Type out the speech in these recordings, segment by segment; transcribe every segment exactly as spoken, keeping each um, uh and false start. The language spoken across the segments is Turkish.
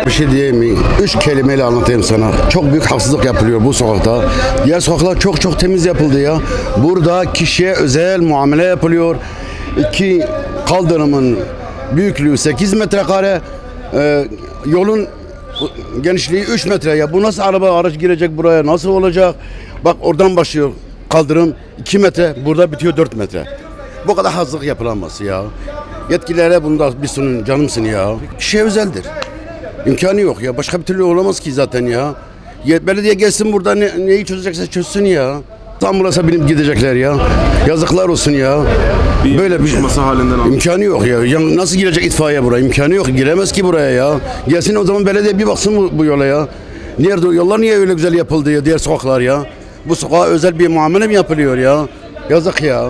Bir şey diyeyim mi? Üç kelimeyle anlatayım sana. Çok büyük haksızlık yapılıyor bu sokakta. Diğer sokaklar çok çok temiz yapıldı ya. Burada kişiye özel muamele yapılıyor. İki kaldırımın büyüklüğü sekiz metrekare. Ee, yolun genişliği üç metre ya. Bu nasıl araba araç girecek buraya? Nasıl olacak? Bak oradan başlıyor kaldırım iki metre. Burada bitiyor dört metre. Bu kadar haksızlık yapılamaz ya. Yetkililere bunda bir sunun, canımsın ya. Kişiye özeldir. İmkanı yok ya. Başka bir türlü olamaz ki zaten ya. Belediye gelsin burada ne, neyi çözecekse çözsün ya. Ambulasa binip gidecekler ya. Yazıklar olsun ya. Bir böyle bir masa halinden imkanı yok ya. ya. Nasıl girecek itfaiye buraya? İmkanı yok. Giremez ki buraya ya. Gelsin o zaman belediye bir baksın bu, bu yola ya. Nerede yollar niye öyle güzel yapıldı ya diğer sokaklar ya? Bu sokağa özel bir muamele mi yapılıyor ya? Yazık ya.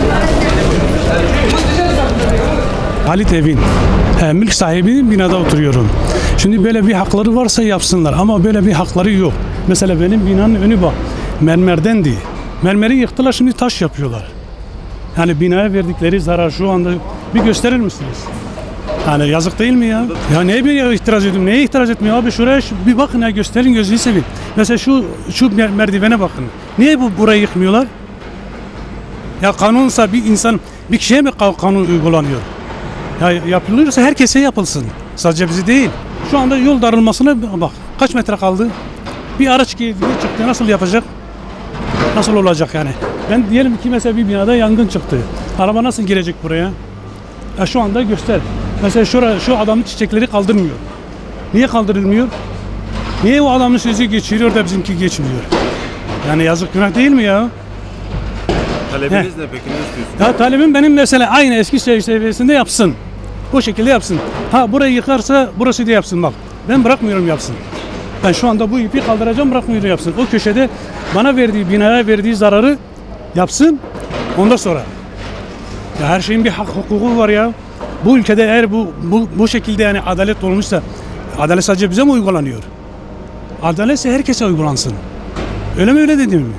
Halit Evin, e, mülk sahibinin binada oturuyorum. Şimdi böyle bir hakları varsa yapsınlar ama böyle bir hakları yok. Mesela benim binanın önü bak, mermerdendi. Mermeri yıktılar, şimdi taş yapıyorlar. Yani binaya verdikleri zarar şu anda bir gösterir misiniz? Yani yazık değil mi ya? Ya neye bir itiraz ediyorum, neye itiraz etmiyor abi? Şuraya şu, bir bakın ya, gösterin, gözünü seveyim. Mesela şu şu merdivene bakın. Niye bu burayı yıkmıyorlar? Ya kanunsa bir insan bir kişiye mi kanun uygulanıyor? Ya yapılırsa herkese yapılsın. Sadece bizi değil. Şu anda yol darılmasına bak. Kaç metre kaldı? Bir araç girdi çıktı. Nasıl yapacak? Nasıl olacak yani? Ben diyelim ki mesela bir binada yangın çıktı. Araba nasıl girecek buraya? Ya şu anda göster. Mesela şura, şu adamın çiçekleri kaldırmıyor. Niye kaldırılmıyor? Niye o adamın sözü geçiriyor da bizimki geçmiyor? Yani yazık, günah değil mi ya? Talebiniz ne peki, ne istiyorsunuz? Ya talebim benim mesela aynı eski seviyesinde yapsın. Bu şekilde yapsın. Ha burayı yıkarsa burası da yapsın bak. Ben bırakmıyorum yapsın. Ben şu anda bu ipi kaldıracağım, bırakmıyorum yapsın. O köşede bana verdiği, binaya verdiği zararı yapsın. Ondan sonra. Ya her şeyin bir hak hukuku var ya. Bu ülkede eğer bu, bu, bu şekilde yani adalet olmuşsa, adalet sadece bize mi uygulanıyor? Adaletse herkese uygulansın. Öyle mi, öyle dedim mi?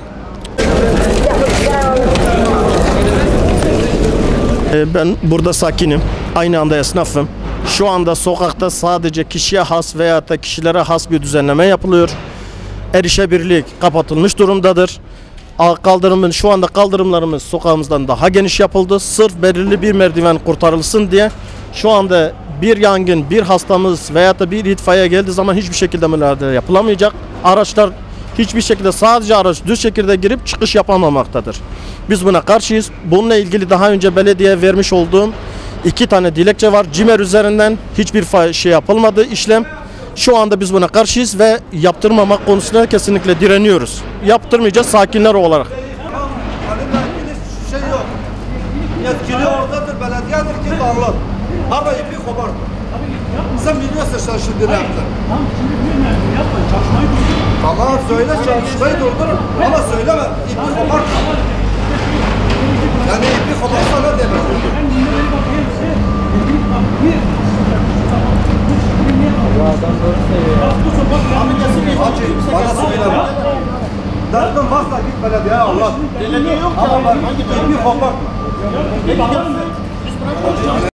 Ben burada sakinim. Aynı anda esnafım. Şu anda sokakta sadece kişiye has veya da kişilere has bir düzenleme yapılıyor. Erişebilirlik kapatılmış durumdadır. Kaldırımın şu anda kaldırımlarımız sokağımızdan daha geniş yapıldı. Sırf belirli bir merdiven kurtarılsın diye. Şu anda bir yangın, bir hastamız veya da bir itfaiye geldiği zaman hiçbir şekilde müdahale yapılamayacak. Araçlar hiçbir şekilde, sadece araç düz şekilde girip çıkış yapamamaktadır. Biz buna karşıyız. Bununla ilgili daha önce belediye vermiş olduğum iki tane dilekçe var. CİMER üzerinden hiçbir şey yapılmadı işlem. Şu anda biz buna karşıyız ve yaptırmamak konusunda kesinlikle direniyoruz. Yaptırmayacağız sakinler olarak. Şey yok. Yetkili oradadır, belediyedir ki anlat. Ama ipi kopar. Sen biliyorsun sen şimdi ne yaptın? Tamam söyle, çalışmayı durdurun ama söyleme, ipi kopar. Yani ipi koparsa ne demek? Allah'dan doğru söylüyor. Abi kesin hacı, bana söyleme. Derdin varsa git belediyeye Allah. Belediye yok ki. Ama ipi kopar.